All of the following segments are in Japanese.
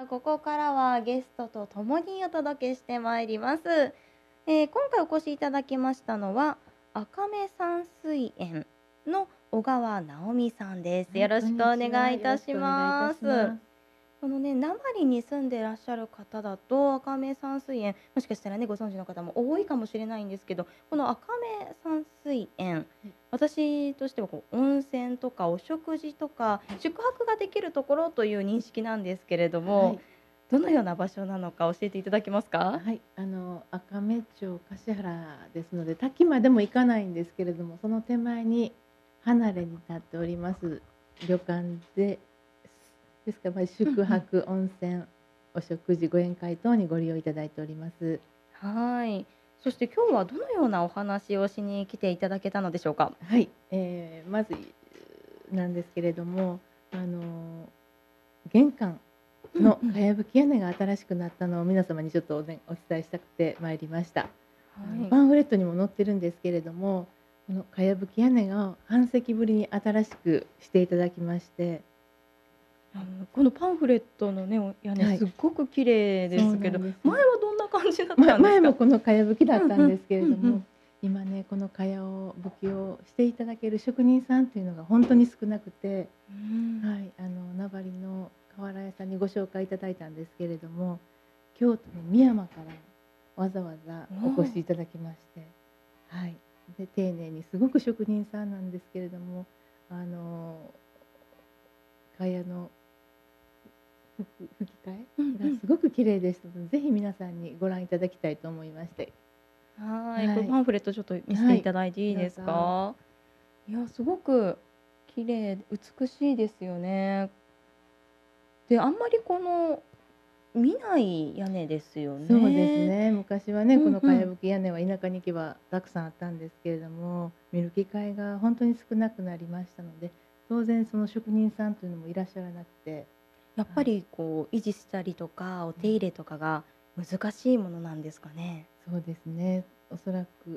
ここからはゲストと共にお届けしてまいります。今回お越しいただきましたのは、赤目山水園の小川直美さんです。 はい、 よろしくおこんにちは。 願いいたしよろしくお願いいたます。 します。 このね、名張に住んでらっしゃる方だと、赤目山水園、もしかしたらね、ご存知の方も多いかもしれないんですけど、この赤目山水園、 はい。 私としては温泉とかお食事とかはい。 宿泊ができるところという認識なんですけれども、 はい。 どのような場所なのか教えていただけますか？ はい。赤目町橿原ですので、滝までも行かないんですけれども、その手前に離れに立っております旅館ですから、宿うんうん。 泊、温泉、お食事、ご宴会等にご利用いただいております。 はい。そして今日はどのようなお話をしに来ていただけたのでしょうか？ はい。まずなんですけれども、あの、玄関うんうん。 のかやぶき屋根が新しくなったのを皆様にちょっとお伝えしたくてまいりました。 はい。 パンフレットにも載ってるんですけれども、このかやぶき屋根が半世紀ぶりに新しくしていただきまして、 このパンフレットのね、屋根はい、 すっごく綺麗でそうすけど、 なんです。 前はどんな感じだったんですか？ 前もこのかやぶきだうんうん。 ったんですけれども、 うんうん。 今ね、このかやぶきをしていただける職人さんっていうのが本当に少なくて、 うーん。 はい、名張の瓦屋さんにご紹介いただいたんですけれども、京都の美山からわざわざおお越しお。 いただきまして、はい、で丁寧にすごく職人さんなんですけれども、あの蚊帳の吹き替えがうんうん。 すごく綺麗でしたので、ぜひ皆さんにご覧いただきたいと思いまして、 はい。こはい、 れパンフレットちょっと見せてはい、 いただいていいですどうぞ。 か？いや、すごく綺麗、美しいですよね。で、あんまり見ない屋根ですよそうですね。 ね、昔はね、このかやうんうん。 ぶき屋根は田舎に行けばたくさんあったんですけれども、見る機会が本当に少なくなりましたので、当然その職人さんというのもいらっしゃらなくて、はい、 やっぱり維持したりとか、お手入れとかが難しいものなんですかね？ そうですね、おそらく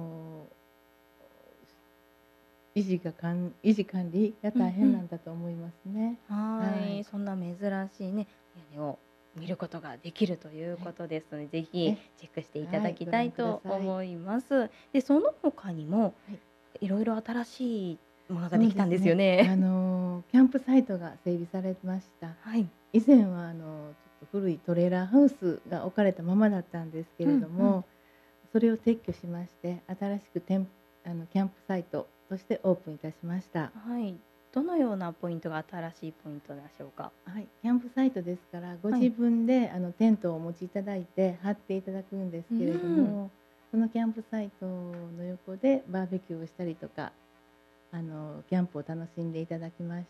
維持管理が大変なうんうん。 んだと思いますね。はい。 はい。そんな珍しいね、屋根を見ることができるというはい。 ことですので、ぜひえ、 チェックしていたはい、 だきたいご覧ください。 と思います。で、その他にもはい。 いろいろ新しいものがそできたんですようですね。 ね。 キャンプサイトが整備されました。 はい。 以前はちょっと古いトレーラーハウスが置かれたままだったんですけれうんうん。 ども、それを撤去しまして、新しくキャンプサイトとしてオープンいたしました。 はい。どのようなポイントが新しいポイントでしょうか？ はい、キャンプサイトですから、ご自はい。 分でテントをお持ちいただいて張っていただくんですうけれどん。 も、そのキャンプサイトの横でバーベキューをしたりとか、キャンプを楽しんでいただきまして、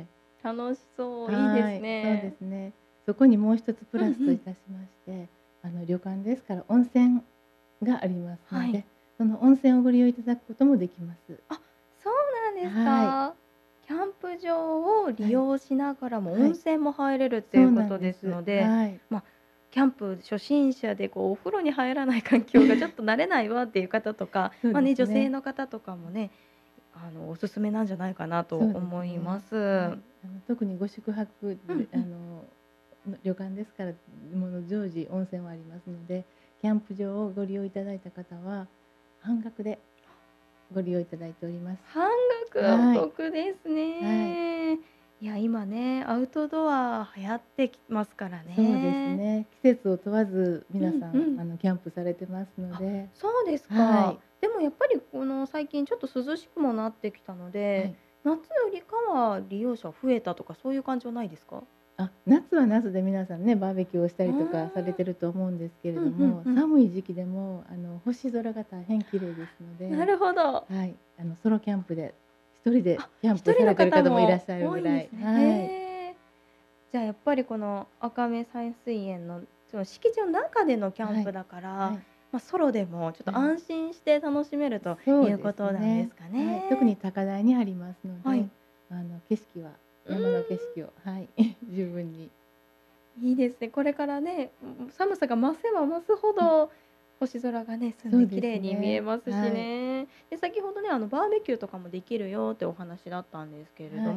楽しそう、いいですはい、そうでね。 すね。そこにもう一つプラスうんうん。 といたしまして、旅館ですから温泉がありますはい。 ので、その温泉をご利用いただくこともできます。 あ、そうなんですはい、 か。キャンプ場を利はい、 用しながらも温はい、 泉も入れるってそうないうことでんです。 すので、 はい、 まあ、キャンプ初心者でお風呂に入らない環境がちょっと慣れないわっていう方とか、 そうまあね、女性ですね。 の方とかもね、おすすめなんじゃないかなとそうです思いまね。はす。 い。特にご宿泊で、 うんうん。 旅館ですから、常時温泉はありますので、キャンプ場をご利用いただいた方は、半額でご利用いただいております。 半額おはい。 得ですはい。 ね。いや、今ね、アウトドア流行ってきますからそうですね。 ね。季節を問わずう皆さん、 んうん。 キャンプされてますのあ、 で、 そうですか。 はい。 でもやっぱり最近ちょっと涼しくもなってきたので、 はい。 夏よりかは利用者増えたとかそういう感じはないですか？ 夏は夏で皆さんね、バーベキューをしたうーりとかされん。 てると思うんですけれうんうんども、 うん。 寒い時期でも、星空が大変綺麗ですのなで、 るほど。 はい、ソロキャンプで一人であ、 キャンプ一人のされてる方もいらっ方もしゃる多ぐらい、 いんですね。 はい。 へえ。じゃあやっぱりこの赤目山水園のその敷地の中でのキャンはい。 プだから、 はい。 ま、ソロでもちょっとはい。 安心して楽しめるというそうですことなんでね。 すかはい。特にね。 高台にありますのはい。 で、景色はうー山の景色を、はい、十分に。 ん、いいですね。これからね、寒さが増せば増すほど、星空がね、澄んそうですで綺麗に見えね。 ますしはい。 ね。で、先ほどね、バーベキューとかもできるよってお話だったんですけれどはい。 も、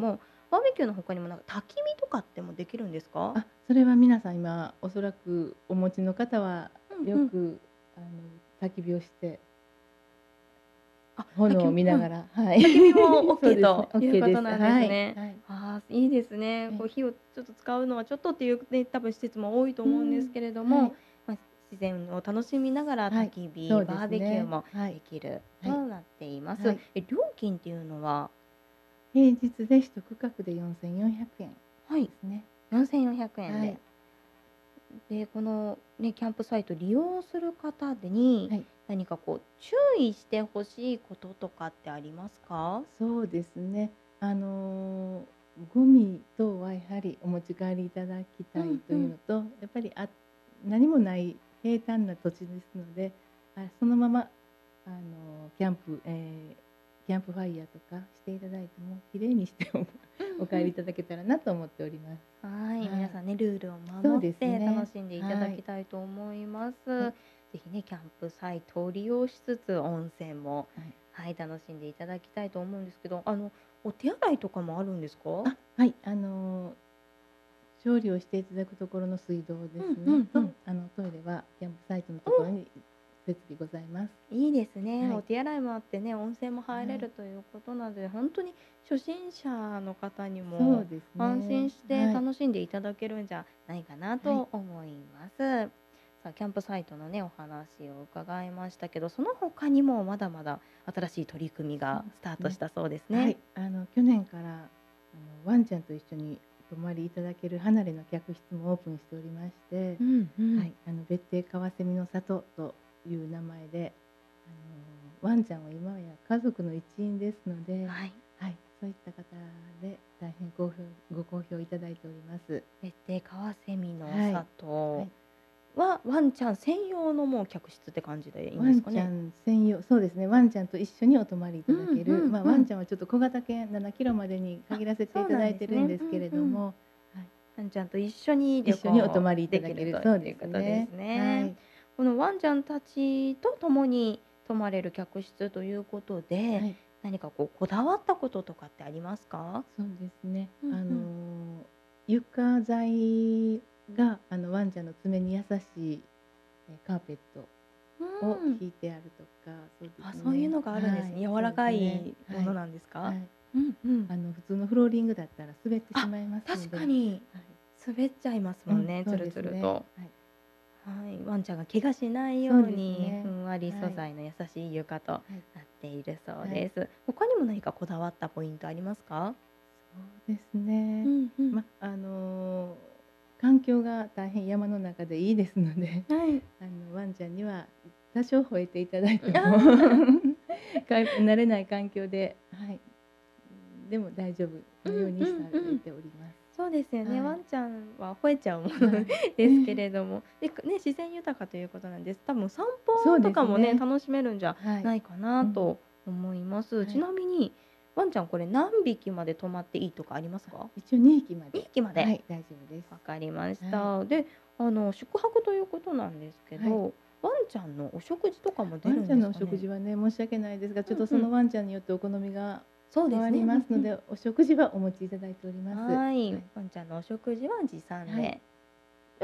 バーベキューの他にもなんか焚き火とかってもできるんですか？ あ、それは皆さん今おそらくお持ちの方はうんうん。 よく焚き火をしてあ、焚き炎を火うん。 見ながら、はい。 焚き火もオッケーそうですね、 というオッケーです。 ことなんですはい、 ね。 はい。 ああ、いいですね。 え、 火をちょっと使うのはちょっとっていうね、多分施設も多いと思うんですうん、 けれども、 はい、 自然を楽しみながら焚はい、 き火、 そうでバーベキューすね。 もはい、 できるはい、 となっています。 はい。 料金っていうのは平日で1区画で4400円はい、 ですね。 4,400円で。 はい、 で、このね、キャンプサイト利用する方にはい。 何かこう注意してほしいこととかってありますか？ そうですね。ゴミ等はやはりお持ち帰りいただきたいとうんうん。 いうのと、やっぱり何もない平坦な土地ですので、そのままキャンプ、キャンプファイヤーとかしていただいても、きれいにしてお帰うんうん。 りいただけたらなと思っております。 はい、 はい。 皆さんね、ルールをそう守っですね。 て楽しんでいただはい。 きたいと思います。 はい。 ぜひね、キャンプサイトを利用しつつ、温泉も、 はい。 はい、楽しんでいただきたいと思うんですけど、お手洗いとかもあるんですか？ はい。調理をしていただくところの水道でうんすね、と、 うんうん。 トイレはキャンプサイトのところお、 に設備ございます。 いいですね。 はい。 お手洗いもあってね、温泉も入れはい。 るということなので、本当に初心者の方にもそうです安心ね。 してはい。 楽しんでいただけるんじゃないかなはい。 と思います。さあ、キャンプサイトのね、お話を伺いましたけど、その他にもまだまだ新しい取り組みそうがスターですね。 トしたそうですね。 はい。去年からワンちゃんと一緒にお泊まりいただける離れの客室もオープンしておりまして、 うんうん。 はい。別邸カワセミの里という名前で、ワンちゃんは今や家族の一員ですので、 はい。 はい。そういった方で大変ご好評いただいております。 別邸カワセミのはい。は里い。 はワンちゃん専用のもう客室って感じでいいんワンですかね？ ちゃん専用、そうですね、ワンちゃんと一緒にお泊まりいただうんうける、ワんうん。 ンちゃんはちょっと小型犬7キロまでにあ、 限らせてそういただいなんですね。 てるんですけうんうん。 れども、はい、 ワンちゃんと一緒に旅一緒にお泊行まりいたできるとだける、そうでいうことですすね。はね。 い。 このワンちゃんたちと共に泊まれる客室ということで、 はい。 何かこうこだわったこととかってありますか？ そうですね。 うんうん。 床材がワンちゃんの爪に優しいカーペットうをーん。 引いてあるとか、そうであ、 すね。 そういうのがあるんですね。 はい、そうで柔らかすね。 いもはい。 のなんですか？ はい。 うんうん。 普通のフローリングだったら滑ってしあ、 まいますの確で、 かにはい。 滑っちゃいますうん、 もんね、 そうつるですね。 つると。 はい。 はい、ワンちゃんが怪我しないよそうですうに、ふね。 んわり素はい。 材の優しい床となはい。 っているそうはい。 です。他にも何かこだわったポイントありますか？ そうですね。 うんうん。 環境が大変山の中でいいですので、 はい。 ワンちゃんには多少吠えていただいてあもあ、 慣れない環境で、はい、でも大丈夫のよううんにさうんうん。 れております。 そうですよね。 はい。 ワンちゃんは吠えちゃうものはですけい。 れども、ね、自然豊かということなんです。多分散そうで歩とかもね、 すね。 楽しめるんじゃはい。 ないかなうん。 と思います。ちはい。 なみに、ワンちゃんこれ何匹まで泊まっていいとかありますか一応2匹ま ？2 で、 匹まで。 はい、大丈夫です。 わかりましはい。 た。で、宿泊ということなんですけはい。 ど、ワンちゃんのお食事とかも出るんワンちゃんのおですかね？ 食事はね、申し訳ないですが、ちょっとそうんうん。 のワンちゃんによってお好みが変わりそうですね。うんうん。 ますので、お食事はお持ちいただいております。 はい。 はい。 ワンちゃんのお食事は持参はい。 で。え、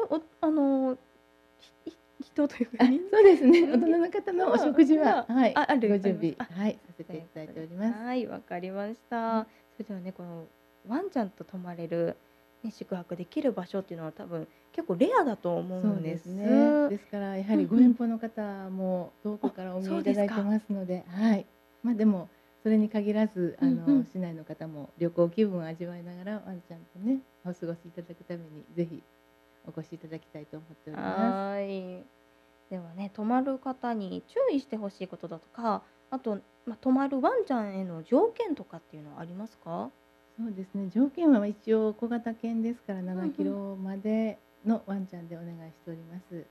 人というか、 そうですね。大人間人の方のお食事は、はい、 あります。 ご準備、 あ、 はい、させとていただいいうことで、 ております。 はい、わかりましはい。 た。それではね、このワンちゃんと泊まれる、ね、宿泊できる場所っていうのは多分結構レアだと思うそうですんです。 ね。ですから、やはりごうんうん。 遠方の方も遠くあ、 からお見そえいただいてうですか。 ますので、はい。でも、それに限らず、 うんうん。 市内の方も旅行気分を味わいながら、ワンちゃんとね、お過ごしいただくために、ぜひお越しいただきたいと思っております。 はーい。ではね、泊まる方に注意してほしいことだとか、あと、泊まるワンちゃんへの条件とかっていうのはありますか？ そうですね、条件は一応小型犬ですから7キうんうん。 ロまでのワンちゃんでお願いしております。そう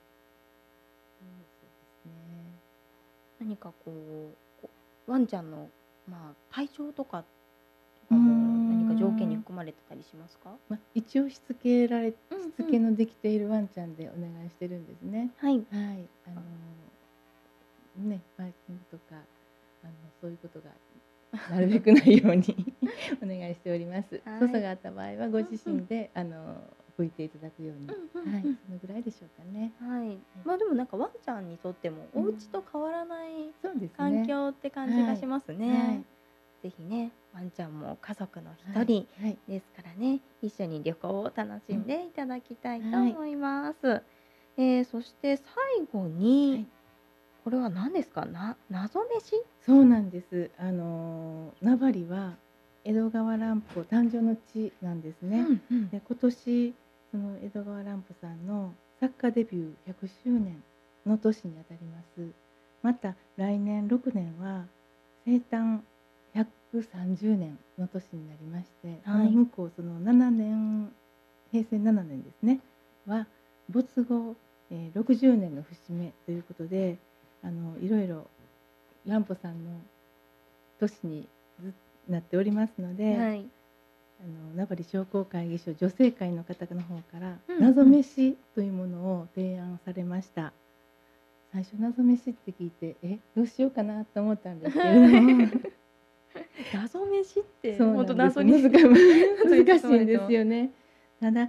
ですね。 何かワンちゃんの、体調とかうーも何か条件にん。 含まれてたりしますか？ 一応しうんうん。 つけのできているワンちゃんでお願いしてるんですね。 はい。 はい。 あ、 バーキングとか、そういうことがなるべくないようにお願いしております。 はい粗さがあった場合はご自身で拭いていただくように、はい、そのぐらいでしょうかね。 はい。まあでもなんかワンちゃんにとってもお家と変わらないそうですね。 環境って感じがしますはい。 ね。ぜひね、ワンちゃんも家族の一人はい。 ですからね、一緒に旅行を楽しんでいただきたいとはい思います。そして最後はに、 い。 これは何ですか？謎飯？ そうなんです。名張は江戸川乱歩誕生の地なんですね。 うんうん。 で、今年その江戸川乱歩さんの作家デビュー100周年の年にあたります。また来年6年は生誕130年の年になりまして、その向こうその7年平成7年ですねは没後、60年の節目ということで、いろいろ乱歩さんの年になっておりますので、 はい。 名張商工会議所女性会の方の方からうん謎飯というものを提案されました。最初謎飯って聞いてどうしようかなと思ったんですけれども謎飯ってそう本当なんです。 謎に難しいんですよね。ただ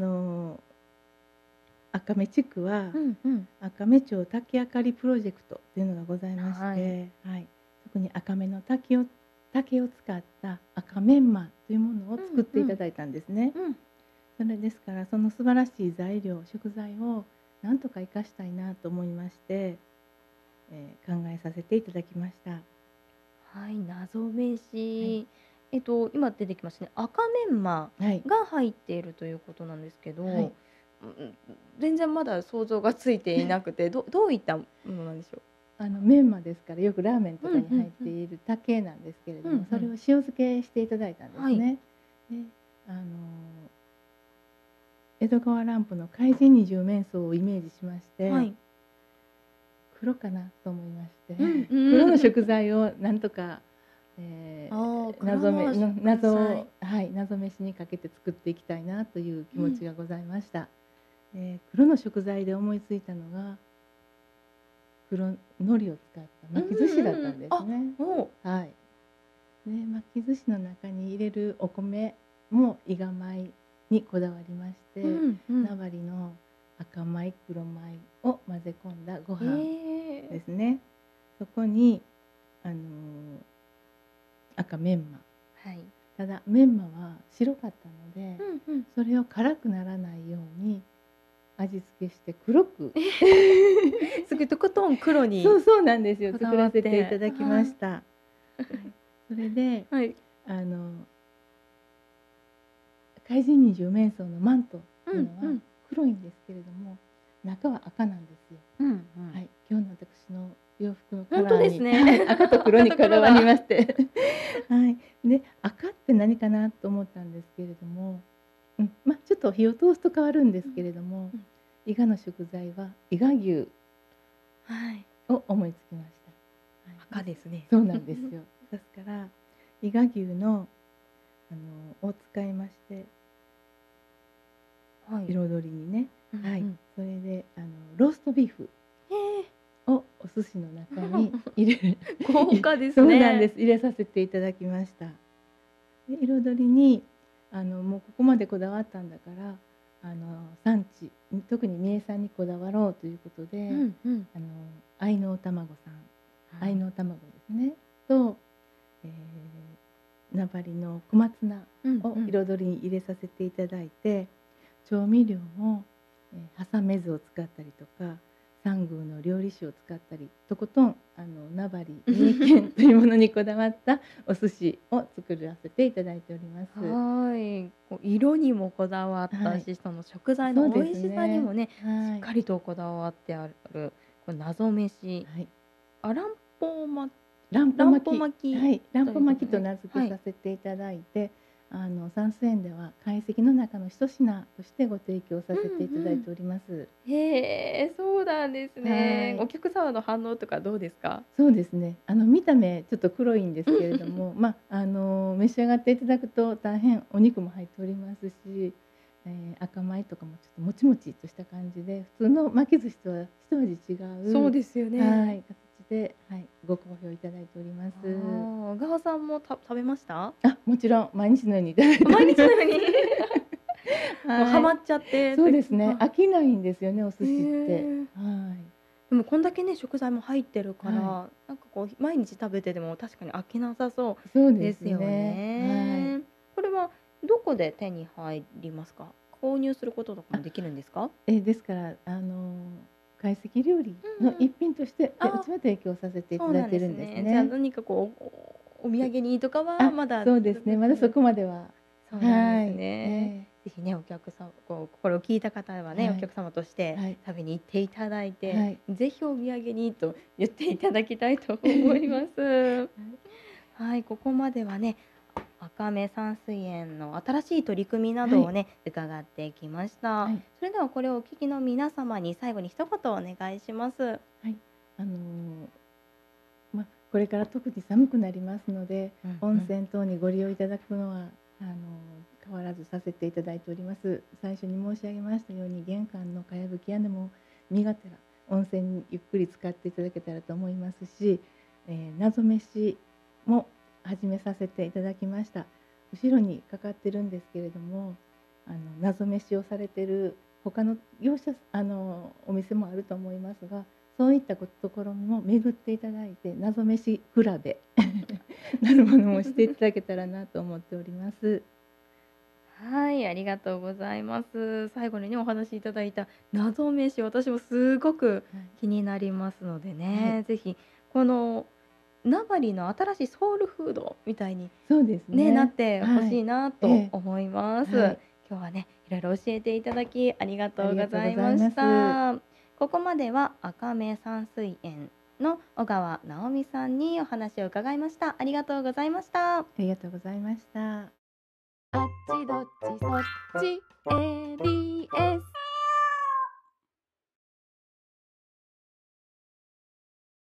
赤目地区はうんうん。 赤目町竹あかりプロジェクトというのがございましはいて、はい、特に赤目の竹を使った赤メンマというものを作っていただいたんですね。 うん。 それですからその素晴らしい材料食材をなんとか生かしたいなと思いまして、考えさせていただきました。 はい、謎飯。 はい今出てきましたね、赤メンマはい、 が入っているということなんですけど、 はい、 全然まだ想像がついていなくて、どういったものなんでしょう？ メンマですからよくラーメンとかにうんうんうん。 入っている竹なんですけれども、 うんうん。 それを塩漬けしていただいたんですね。であの江戸川乱歩の怪人二十面相をイメージしまして、 はい。 黒かなと思いまして、 うんうん。 黒の食材をなんとか、 黒の食材。 謎飯にかけて作っていきたいなという気持ちがございました。黒の食材で思いついたのが黒海苔を使った巻き寿司だったんですね。はい。で巻き寿司の中に入れるお米も伊賀米にこだわりまして、名張の赤米黒米を混ぜ込んだご飯ですね。そこに赤メンマ。 はい。 ただメンマは白かったので、 うんうん。 それを辛くならないように味付けして黒くすごいとことん黒にそうなんですよ。 こだわって作らせていただきました。はい、それではい。 怪人二十面相のマントっていうのはうんうん黒いんですけれども、中は赤なんですよ。 うんうん。 はい、今日の私の洋服のカ本ラーに、 当ですね。 赤と黒にこだわりましてはい、で赤って何かなと思ったんですけれども、ちょっと火を通すと変わるんですけれども、伊賀の食材は伊賀牛はい。 を思いつきました。はい、 赤ですね。 そうなんですよ。ですから伊賀牛のを使いまして、 はい。 彩りにね、はい、 うんうん。 それでローストビーフをお寿司の中に入れる豪華ですそうね。 なんです。入れさせていただきました。で彩りにもうここまでこだわったんだから産地特に三重産にこだわろうということで、 うんうん。 愛の卵さん愛はい。 の卵ですねと、名張の小松菜を彩りに入れさせていただいて、調味料も挟め酢を使ったりとか三宮の料理酒を使ったりとことん名張三重県というものにこだわったお寿司を作らせていただいております。 はい。色にもこだわったし、その食材の美味しさにもね、しっかりとこだわってあるこれ謎飯。 はい、 乱歩巻乱歩巻き、はい、乱歩巻きとね。 名付けさせていただいて、山水園では懐石の中の一品としてご提供させていただいております。 へえ、そうなんですね。お客様の反応とかどうですか？ そうですね。見た目ちょっと黒いんですけれども、召し上がっていただくと大変お肉も入っておりますし、赤米とかもちょっともちもちとした感じで、普通の巻き寿司とは一味違う。 そうですよね。 はい、形て、はい、ご好評いただいております。 小川さんも食べました？ あ、もちろん毎日のようにいただいております。 毎日のようにもうハマはい。 っちゃってそうですね。 あ、 飽きないんですよね、お寿へ司って。 え。 はでもこんだけね、食材も入ってるい。 から、 はい。 なんかこう毎日食べてても確かに飽きなさそそうですうですよね。はい。 ね。これはどこで手に入りますか？購入することとかもできるんですか？ ですから、懐石料理のうんうん。 一品として、うあ、 ちは提供させていそうなんでただいてるんですすね。じゃあね。 何かこう、お土産にとかはあ、 まだそうですね。まだそこまでは。 そうなんですはい。 ね。ぜひね、お客さんこれを聞いた方はね、おはい。 客様としてはい。 食べに行っていただいて、 はい。 ぜひお土産にと言っていただきたいと思います。はい、ここまではね、あかめ山水園の新しい取り組みなはい。 どをね、伺ってきました。 はい。 それではこれをお聞きの皆様に最後に一言お願いします。 はい。あの、これから特に寒くなりますので、 うんうん。 温泉等にご利用いただくのは、変わらずさせていただいております。最初に申し上げましたように、玄関のかやぶき屋根も見がてら、温泉にゆっくり使っていただけたらと思いますし、謎めしも始めさせていただきました。後ろにかかってるんですけれども、謎めしをされてる他の業者お店もあると思いますが、そういったところにも巡っていただいて、謎めし比べなるものもしていただけたらなと思っております。 はい、ありがとうございます。最後にね、お話しいただいた謎めし、私もすごくはい。 気になりますのではい。 ね、ぜひこの名張の新しいソウルフードみたいにそうですね、なっね。 て欲はい。 しいなええ。 と思います。 はい。 今日はね、いろいろ教えていただきありがとうごありがとうざいましございます。 た。ここまでは赤目山水園の小川直美さんにお話を伺いました。ありがとうございました。 ありがとうございました。 あっちどっちそっち ADS